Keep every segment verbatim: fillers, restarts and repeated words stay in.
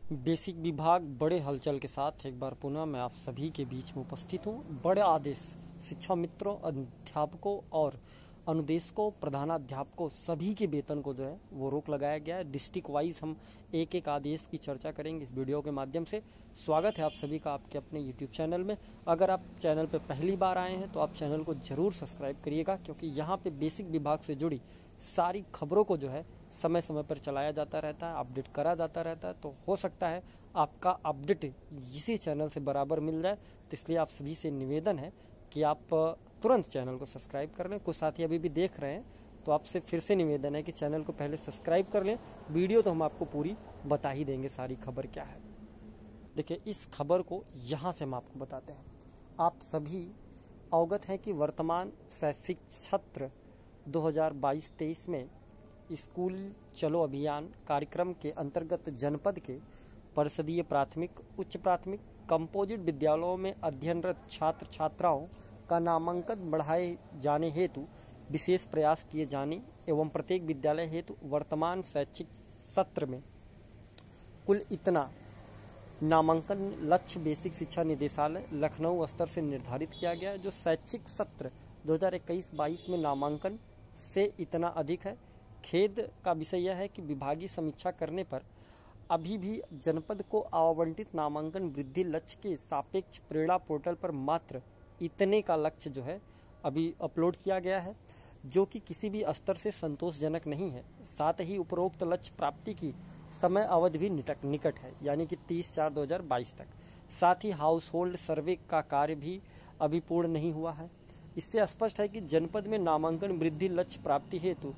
Basic विभाग बड़े हलचल के साथ एक बार पुनः मैं आप सभी के बीच में उपस्थित हूँ। बड़े आदेश शिक्षा मित्रों, अध्यापकों और अनुदेशकों, प्रधानाध्यापकों सभी के वेतन को जो है वो रोक लगाया गया है। डिस्ट्रिक्ट वाइज हम एक एक आदेश की चर्चा करेंगे इस वीडियो के माध्यम से। स्वागत है आप सभी का आपके अपने यूट्यूब चैनल में। अगर आप चैनल पर पहली बार आए हैं तो आप चैनल को ज़रूर सब्सक्राइब करिएगा, क्योंकि यहाँ पे बेसिक विभाग से जुड़ी सारी खबरों को जो है समय समय पर चलाया जाता रहता है, अपडेट करा जाता रहता है। तो हो सकता है आपका अपडेट इसी चैनल से बराबर मिल जाए, तो इसलिए आप सभी से निवेदन है कि आप तुरंत चैनल को सब्सक्राइब कर लें। कुछ साथी अभी भी देख रहे हैं तो आपसे फिर से निवेदन है कि चैनल को पहले सब्सक्राइब कर लें। वीडियो तो हम आपको पूरी बता ही देंगे, सारी खबर क्या है। देखिए, इस खबर को यहाँ से हम आपको बताते हैं। आप सभी अवगत हैं कि वर्तमान शैक्षिक सत्र दो हज़ार बाईस तेईस में स्कूल चलो अभियान कार्यक्रम के अंतर्गत जनपद के परिषदीय प्राथमिक, उच्च प्राथमिक, कंपोजिट विद्यालयों में अध्ययनरत छात्र छात्राओं का नामांकन बढ़ाए जाने हेतु विशेष प्रयास किए जाने एवं प्रत्येक विद्यालय हेतु वर्तमान शैक्षिक सत्र में कुल इतना नामांकन लक्ष्य बेसिक शिक्षा निदेशालय लखनऊ स्तर से निर्धारित किया गया है। जो शैक्षिक सत्र दो हज़ार इक्कीस बाईस में नामांकन से इतना अधिक है। खेद का विषय यह है कि विभागीय समीक्षा करने पर अभी भी जनपद को आवंटित नामांकन वृद्धि लक्ष्य के सापेक्ष प्रेरणा पोर्टल पर मात्र इतने का लक्ष्य जो है अभी अपलोड किया गया है, जो कि किसी भी स्तर से संतोषजनक नहीं है। साथ ही उपरोक्त लक्ष्य प्राप्ति की समय अवधि भी निकट निकट है, यानी कि तीस चार दो हज़ार बाईस तक। साथ ही हाउस होल्ड सर्वे का कार्य भी अभी पूर्ण नहीं हुआ है। इससे स्पष्ट है कि जनपद में नामांकन वृद्धि लक्ष्य प्राप्ति हेतु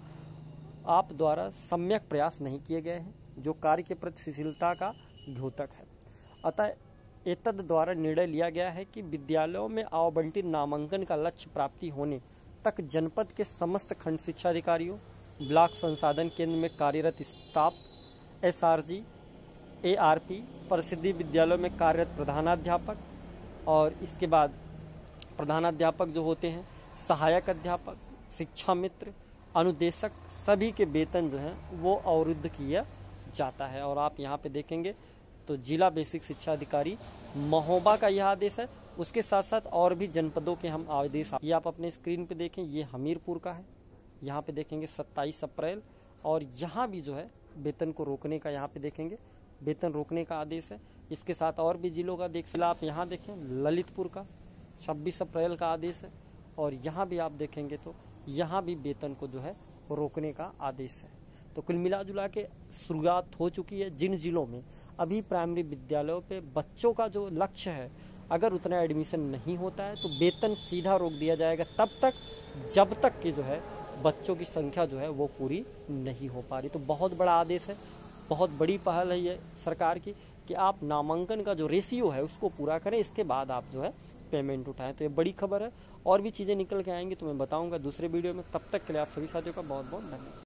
आप द्वारा सम्यक प्रयास नहीं किए गए हैं, जो कार्य के प्रति शिथिलता का द्योतक है। अतः एतद द्वारा निर्णय लिया गया है कि विद्यालयों में आवंटित नामांकन का लक्ष्य प्राप्ति होने तक जनपद के समस्त खंड शिक्षा अधिकारियों, ब्लॉक संसाधन केंद्र में कार्यरत staff, S R G, A R P, परिषदीय विद्यालयों में कार्यरत प्रधानाध्यापक और इसके बाद प्रधानाध्यापक जो होते हैं, सहायक अध्यापक, शिक्षा मित्र, अनुदेशक सभी के वेतन जो हैं वो अवरुद्ध किया जाता है। और आप यहाँ पे देखेंगे तो जिला बेसिक शिक्षा अधिकारी महोबा का यह आदेश है। उसके साथ साथ और भी जनपदों के हम आदेश, ये आप अपने स्क्रीन पे देखें, ये हमीरपुर का है। यहाँ पे देखेंगे सत्ताईस अप्रैल, और यहाँ भी जो है वेतन को रोकने का यहाँ पे देखेंगे वेतन रोकने का आदेश है। इसके साथ और भी जिलों का देख सिला आप यहाँ देखें, ललितपुर का छब्बीस अप्रैल का आदेश है, और यहाँ भी आप देखेंगे तो यहाँ भी वेतन को जो है रोकने का आदेश है। तो कुल मिला जुला के शुरुआत हो चुकी है। जिन जिलों में अभी प्राइमरी विद्यालयों पे बच्चों का जो लक्ष्य है, अगर उतना एडमिशन नहीं होता है तो वेतन सीधा रोक दिया जाएगा तब तक जब तक कि जो है बच्चों की संख्या जो है वो पूरी नहीं हो पा रही। तो बहुत बड़ा आदेश है, बहुत बड़ी पहल है ये सरकार की कि आप नामांकन का जो रेशियो है उसको पूरा करें, इसके बाद आप जो है पेमेंट उठाएं। तो ये बड़ी खबर है, और भी चीज़ें निकल के आएंगी तो मैं बताऊंगा दूसरे वीडियो में। तब तक के लिए आप सभी साथियों का बहुत बहुत धन्यवाद।